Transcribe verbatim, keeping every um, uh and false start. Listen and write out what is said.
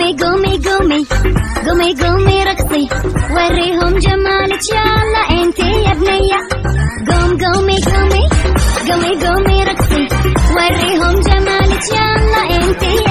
قومي قومي قومي قومي قومي رقصي وريهم جمالك يلا انتي يا بنية. قوم قومي قومي قومي قومي رقصي وريهم جمالك يلا انتي